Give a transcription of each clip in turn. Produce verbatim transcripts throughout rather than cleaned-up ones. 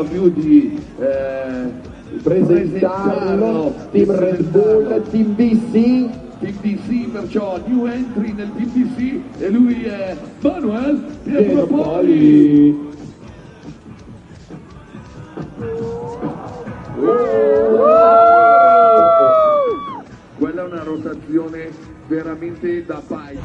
fa più di eh, presentarlo, Team Red Bull, Team D C. Team D C, perciò new entry nel Team D C e lui è Manuel Pietropoli. Quella è una rotazione veramente da pai.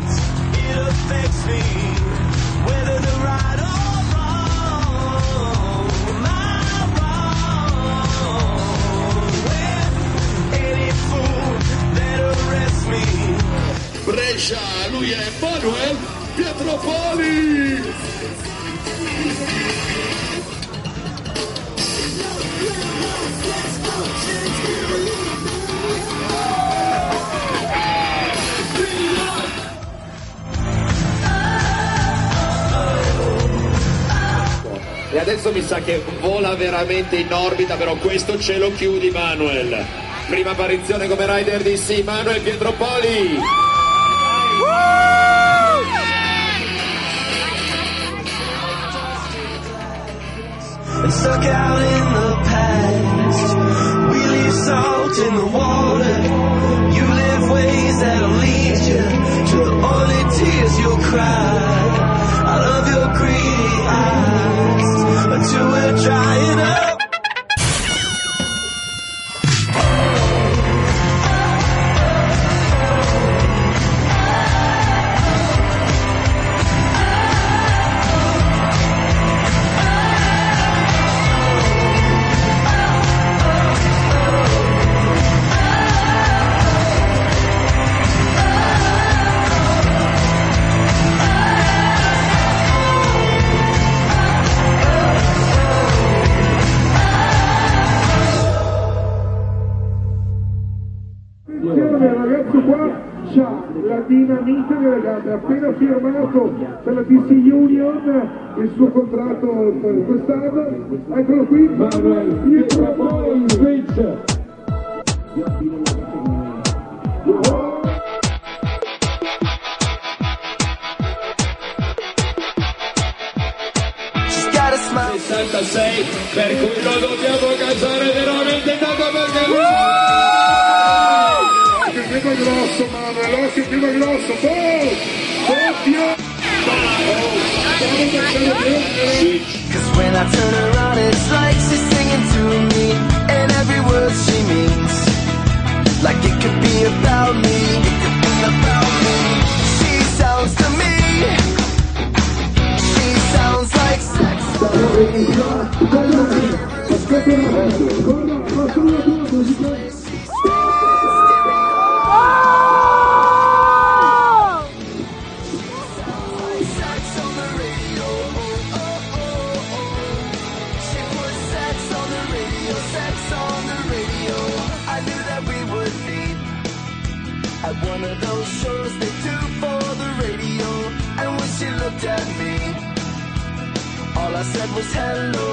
Brescia, lui è Manuel Pietropoli. E adesso mi sa che vola veramente in orbita, però questo ce lo chiudi Manuel. Prima apparizione come rider D C, Manuel Pietropoli. And stuck out in the past, we leave salt in the water. You live ways that'll lead you to the only tears you'll cry. I love your greedy eyes until we're drying up. Ragazzi, qua c'ha la dinamite delle gambe, ha appena firmato per la D C Union il suo contratto per quest'anno. Eccolo qui, Manuel Pietropoli, Switch. sessantasei, per cui lo dobbiamo casare veramente tanto perché lui... Il primo grosso, Manuel, occhio il primo grosso, boh, doppio, Cause when I turn around it's like she's singing to me, and every word she means, like it could be about me, it could be about me. She sounds to me, she sounds like sex. At one of those shows they do for the radio, and when she looked at me, all I said was hello.